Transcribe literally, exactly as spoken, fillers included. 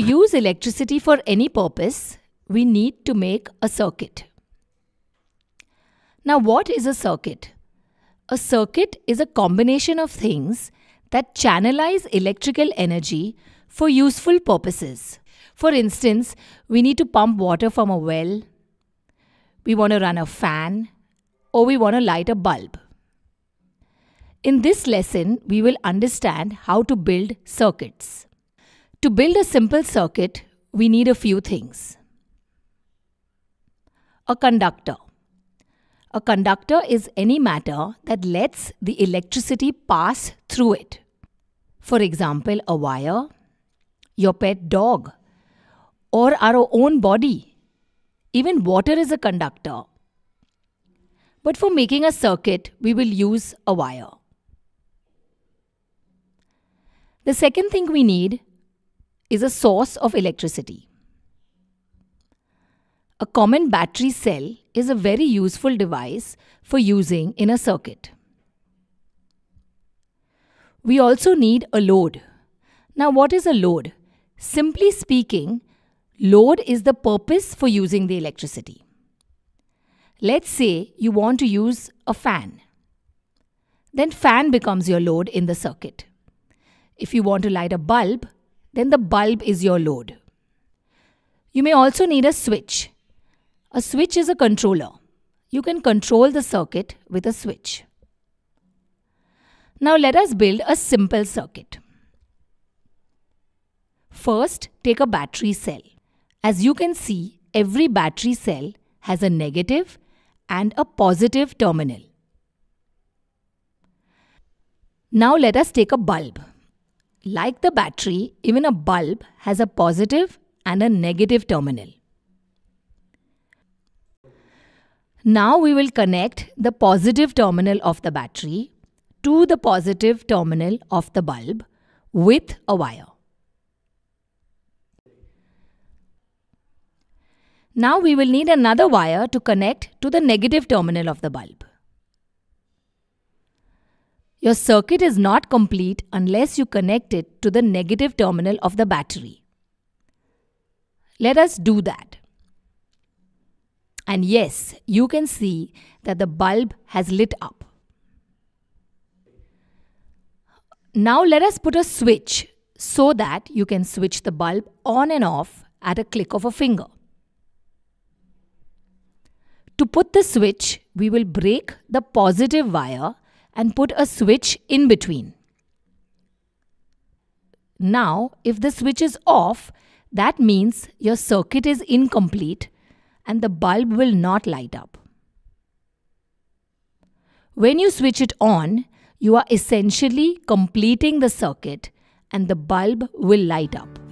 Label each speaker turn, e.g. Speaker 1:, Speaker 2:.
Speaker 1: use electricity for any purpose, we need to make a circuit. Now, what is a circuit? A circuit is a combination of things that channelize electrical energy for useful purposes. For instance, we need to pump water from a well, we want to run a fan, or we want to light a bulb. In this lesson, we will understand how to build circuits. To build a simple circuit, we need a few things. A conductor. A conductor is any matter that lets the electricity pass through it. For example, a wire, your pet dog, or our own body. Even water is a conductor. But for making a circuit, we will use a wire. The second thing we need is a source of electricity. A common battery cell is a very useful device for using in a circuit. We also need a load. Now, what is a load? Simply speaking, load is the purpose for using the electricity. Let's say you want to use a fan. Then fan becomes your load in the circuit. If you want to light a bulb, then the bulb is your load. You may also need a switch. A switch is a controller. You can control the circuit with a switch. Now let us build a simple circuit. First, take a battery cell. As you can see, every battery cell has a negative and a positive terminal. Now let us take a bulb. Like the battery, even a bulb has a positive and a negative terminal. Now we will connect the positive terminal of the battery to the positive terminal of the bulb with a wire. Now we will need another wire to connect to the negative terminal of the bulb. Your circuit is not complete unless you connect it to the negative terminal of the battery. Let us do that. And yes, you can see that the bulb has lit up. Now let us put a switch so that you can switch the bulb on and off at a click of a finger. To put the switch, we will break the positive wire and put a switch in between. Now, if the switch is off, that means your circuit is incomplete and the bulb will not light up. When you switch it on, you are essentially completing the circuit and the bulb will light up.